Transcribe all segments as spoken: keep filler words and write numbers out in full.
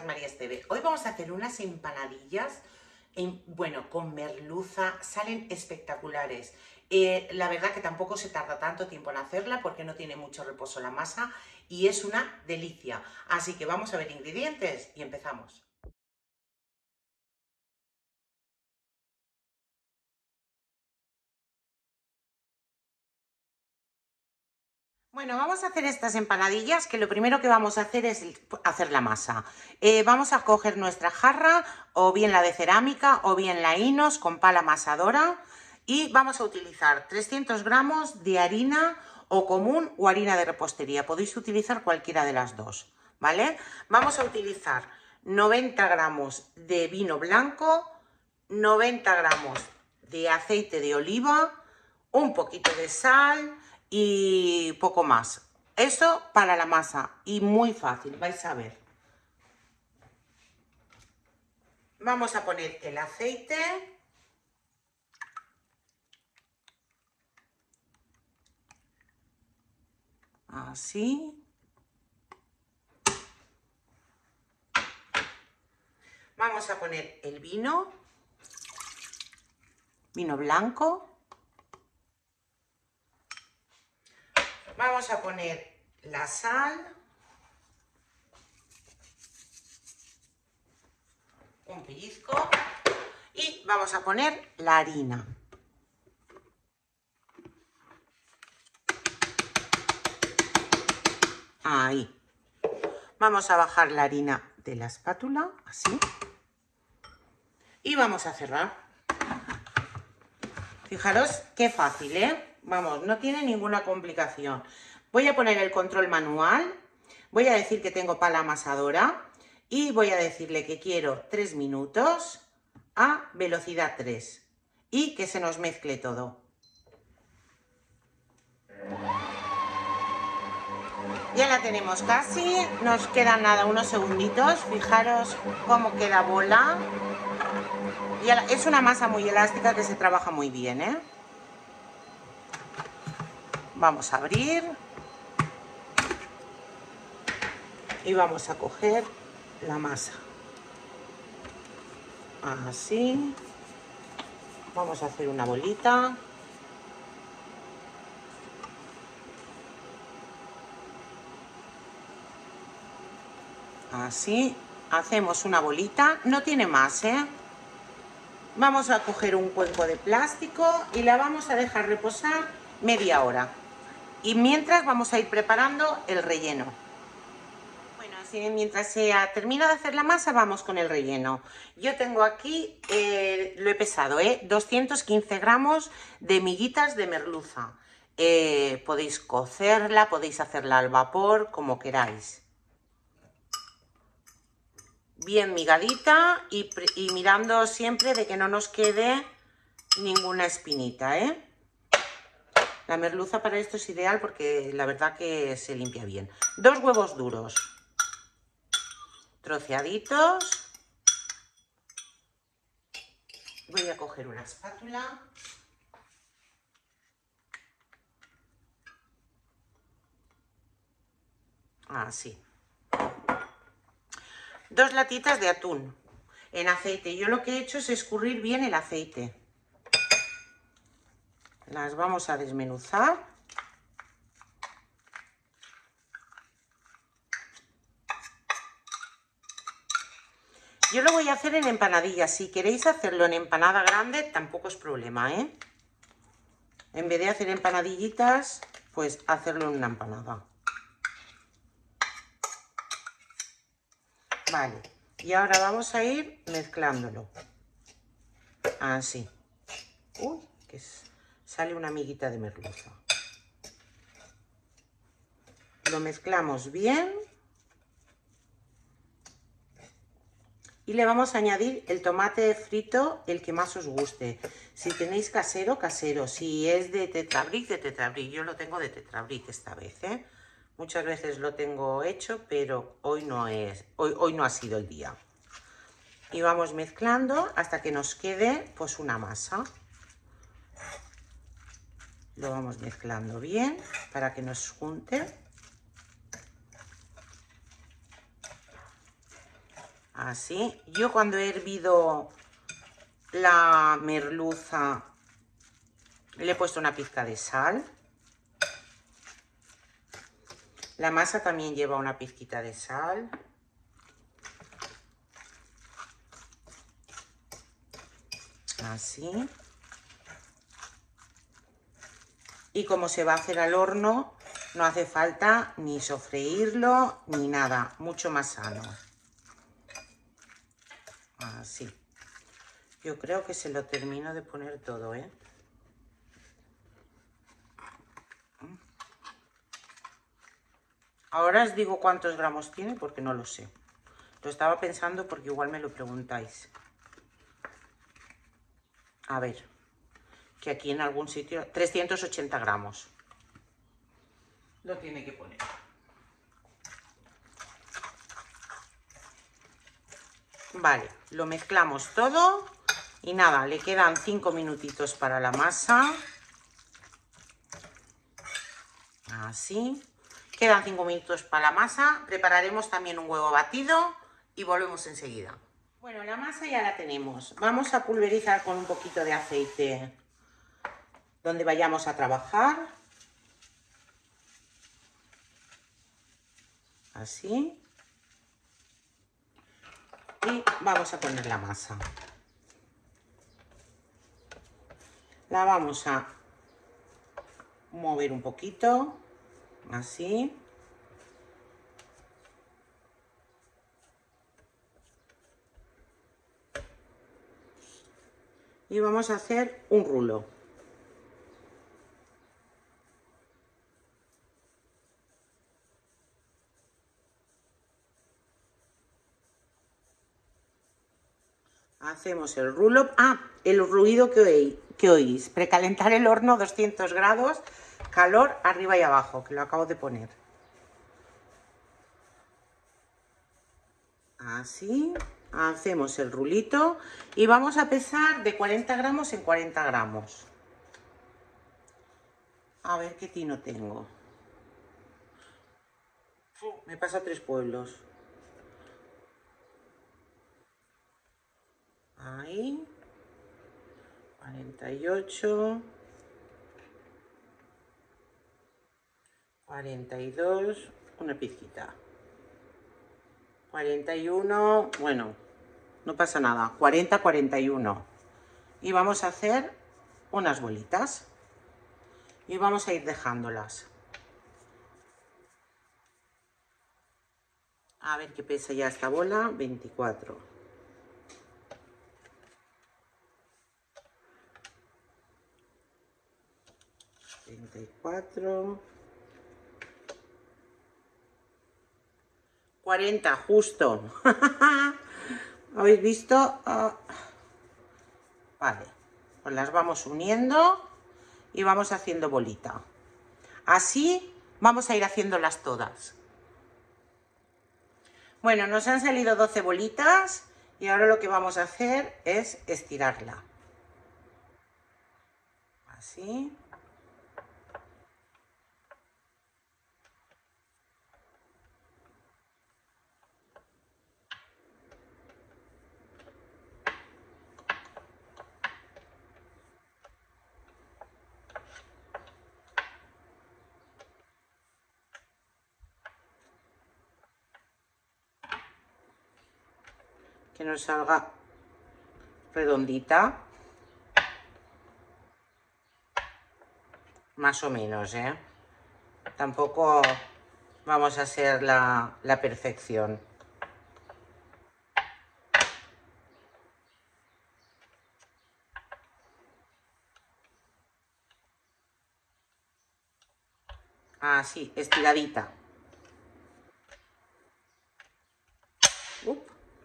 María Esteve. Hoy vamos a hacer unas empanadillas, en, bueno, con merluza, salen espectaculares. Eh, la verdad que tampoco se tarda tanto tiempo en hacerla porque no tiene mucho reposo la masa y es una delicia. Así que vamos a ver ingredientes y empezamos. Bueno, vamos a hacer estas empanadillas, que lo primero que vamos a hacer es hacer la masa. Eh, vamos a coger nuestra jarra, o bien la de cerámica, o bien la Inox con pala amasadora, y vamos a utilizar trescientos gramos de harina o común o harina de repostería. Podéis utilizar cualquiera de las dos, ¿vale? Vamos a utilizar noventa gramos de vino blanco, noventa gramos de aceite de oliva, un poquito de sal y poco más. Eso para la masa y muy fácil, vais a ver. Vamos a poner el aceite. Así. Vamos a poner el vino, vino blanco. Vamos a poner la sal, un pellizco, y vamos a poner la harina. Ahí. Vamos a bajar la harina de la espátula, así. Y vamos a cerrar. Fijaros qué fácil, ¿eh? Vamos, no tiene ninguna complicación. Voy a poner el control manual. Voy a decir que tengo pala amasadora. Y voy a decirle que quiero tres minutos a velocidad tres. Y que se nos mezcle todo. Ya la tenemos casi. Nos quedan nada, unos segunditos. Fijaros cómo queda bola. Y es una masa muy elástica que se trabaja muy bien, ¿eh? Vamos a abrir. Y vamos a coger la masa. Así. Vamos a hacer una bolita. Así. Hacemos una bolita. No tiene más, ¿eh? Vamos a coger un cuenco de plástico y la vamos a dejar reposar media hora. Y mientras vamos a ir preparando el relleno. Bueno, así mientras se termina de hacer la masa, vamos con el relleno. Yo tengo aquí, eh, lo he pesado, ¿eh? doscientos quince gramos de miguitas de merluza. Eh, podéis cocerla, podéis hacerla al vapor, como queráis. Bien migadita y, y mirando siempre de que no nos quede ninguna espinita, ¿eh? La merluza para esto es ideal porque la verdad que se limpia bien. Dos huevos duros, troceaditos. Voy a coger una espátula. Así. Dos latitas de atún en aceite. Yo lo que he hecho es escurrir bien el aceite. Las vamos a desmenuzar. Yo lo voy a hacer en empanadillas. Si queréis hacerlo en empanada grande, tampoco es problema, ¿eh? En vez de hacer empanadillitas, pues hacerlo en una empanada. Vale. Y ahora vamos a ir mezclándolo. Así. Uy, que sale una amiguita de merluza. Lo mezclamos bien. Y le vamos a añadir el tomate frito, el que más os guste. Si tenéis casero, casero. Si es de tetrabric, de tetrabric. Yo lo tengo de tetrabric esta vez, ¿eh? Muchas veces lo tengo hecho, pero hoy no es, hoy, hoy no ha sido el día. Y vamos mezclando hasta que nos quede pues una masa. Lo vamos mezclando bien para que nos junte. Así. Yo cuando he hervido la merluza le he puesto una pizca de sal. La masa también lleva una pizquita de sal. Así. Y como se va a hacer al horno, no hace falta ni sofreírlo ni nada, mucho más sano. Así. Yo creo que se lo termino de poner todo, ¿eh? Ahora os digo cuántos gramos tiene porque no lo sé. Lo estaba pensando porque igual me lo preguntáis. A ver, que aquí en algún sitio... trescientos ochenta gramos. Lo tiene que poner. Vale, lo mezclamos todo y nada, le quedan cinco minutitos para la masa. Así. Quedan cinco minutos para la masa. Prepararemos también un huevo batido y volvemos enseguida. Bueno, la masa ya la tenemos. Vamos a pulverizar con un poquito de aceite donde vayamos a trabajar. Así. Y vamos a poner la masa. La vamos a mover un poquito. Así. Y vamos a hacer un rulo. Hacemos el rulo. Ah, el ruido que oís, que oís. Precalentar el horno doscientos grados, calor arriba y abajo, que lo acabo de poner. Así. Hacemos el rulito y vamos a pesar de cuarenta gramos en cuarenta gramos. A ver qué tino tengo. Me pasa tres pueblos. Ahí. cuarenta y ocho. cuarenta y dos. Una pizquita. cuarenta y uno. Bueno, no pasa nada. cuarenta, cuarenta y uno. Y vamos a hacer unas bolitas. Y vamos a ir dejándolas. A ver qué pesa ya esta bola. veinticuatro. treinta y cuatro. cuarenta, justo. ¿Habéis visto? Uh, vale. Pues las vamos uniendo y vamos haciendo bolita. Así vamos a ir haciéndolas todas. Bueno, nos han salido doce bolitas y ahora lo que vamos a hacer es estirarla. Así. Que nos salga redondita, más o menos, ¿eh? Tampoco vamos a hacer la, la perfección. Así, estiradita. Up.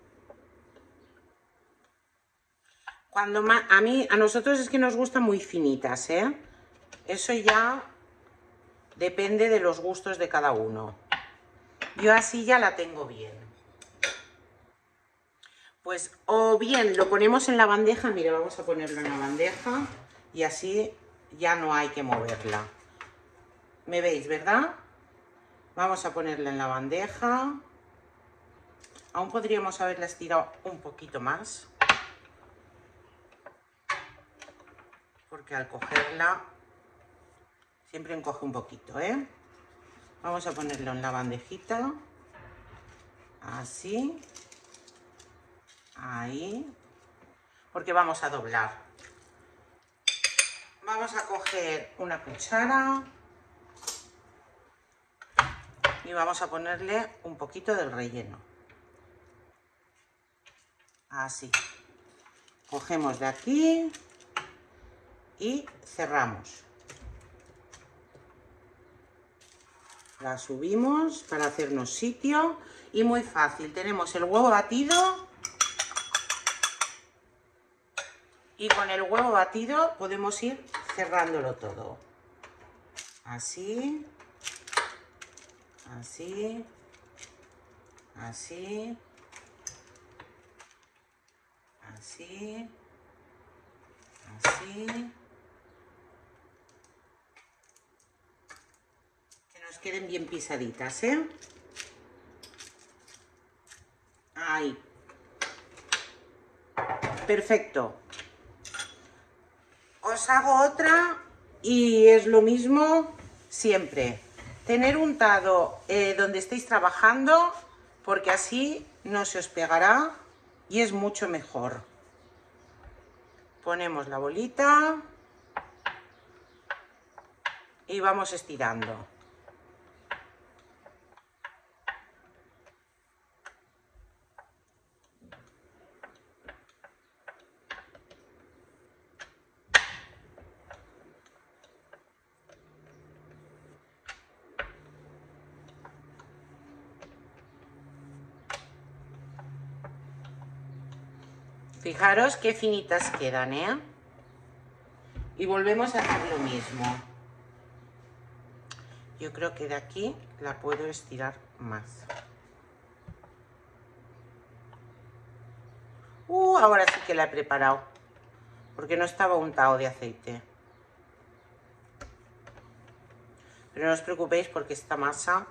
Cuando más, a mí, a nosotros es que nos gustan muy finitas, ¿eh? Eso ya depende de los gustos de cada uno. Yo así ya la tengo bien. Pues o bien lo ponemos en la bandeja, mira, vamos a ponerlo en la bandeja y así ya no hay que moverla. ¿Me veis, verdad? Vamos a ponerla en la bandeja. Aún podríamos haberla estirado un poquito más, porque al cogerla siempre encoge un poquito, ¿eh? Vamos a ponerlo en la bandejita, así, ahí, porque vamos a doblar. Vamos a coger una cuchara y vamos a ponerle un poquito del relleno. Así. Cogemos de aquí y cerramos. La subimos para hacernos sitio y muy fácil. Tenemos el huevo batido y con el huevo batido podemos ir cerrándolo todo. Así, así, así, así, así. Que nos queden bien pisaditas, ¿eh? Ahí. Perfecto. Os hago otra y es lo mismo siempre. Tener untado eh, donde estéis trabajando, porque así no se os pegará y es mucho mejor. Ponemos la bolita y vamos estirando. Fijaros qué finitas quedan, ¿eh? Y volvemos a hacer lo mismo. Yo creo que de aquí la puedo estirar más. Uh, ahora sí que la he preparado, porque no estaba untado de aceite. Pero no os preocupéis porque esta masa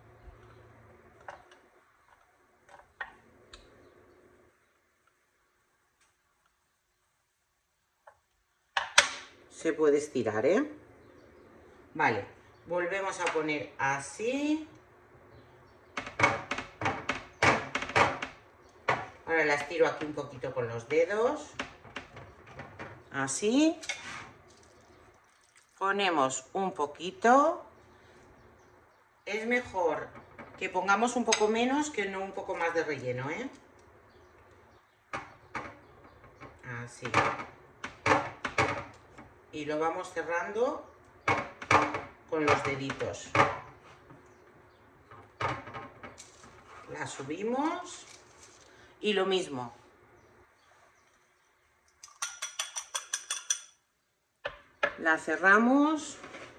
se puede estirar, ¿eh? Vale, volvemos a poner así. Ahora la estiro aquí un poquito con los dedos. Así. Ponemos un poquito. Es mejor que pongamos un poco menos que no un poco más de relleno, ¿eh? Así. Y lo vamos cerrando con los deditos. La subimos y lo mismo. La cerramos.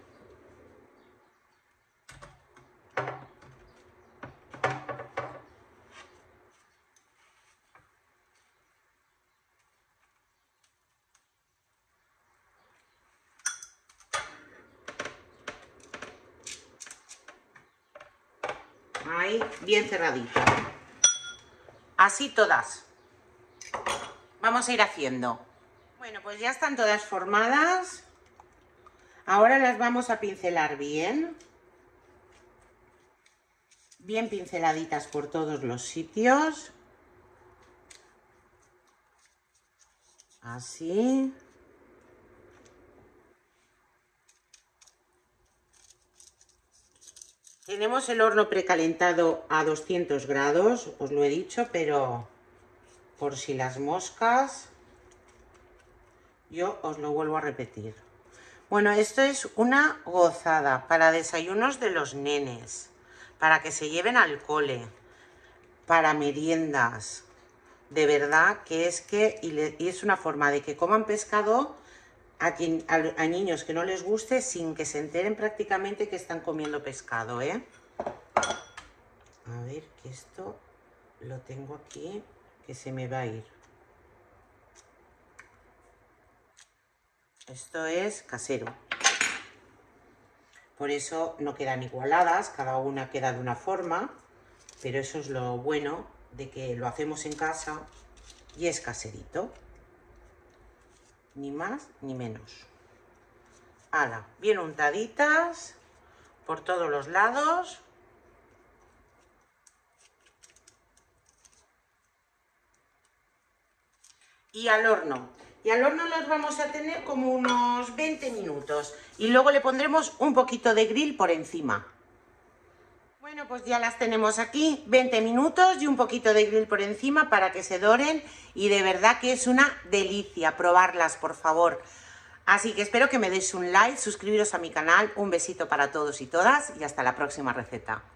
Ahí, bien cerradito. Así todas. Vamos a ir haciendo. Bueno, pues ya están todas formadas. Ahora las vamos a pincelar bien. Bien pinceladitas por todos los sitios. Así. Tenemos el horno precalentado a doscientos grados, os lo he dicho, pero por si las moscas, yo os lo vuelvo a repetir. Bueno, esto es una gozada para desayunos de los nenes, para que se lleven al cole, para meriendas. De verdad que es que, y, le, y es una forma de que coman pescado a, quien, a, a niños que no les guste sin que se enteren prácticamente que están comiendo pescado, ¿eh? A ver, que esto lo tengo aquí, que se me va a ir. Esto es casero. Por eso no quedan igualadas, cada una queda de una forma, pero eso es lo bueno de que lo hacemos en casa y es caserito. Ni más ni menos. Ala, bien untaditas por todos los lados. Y al horno. Y al horno los vamos a tener como unos veinte minutos. Y luego le pondremos un poquito de grill por encima. Bueno, pues ya las tenemos aquí, veinte minutos y un poquito de grill por encima para que se doren. Y de verdad que es una delicia probarlas, por favor. Así que espero que me deis un like, suscribiros a mi canal. Un besito para todos y todas y hasta la próxima receta.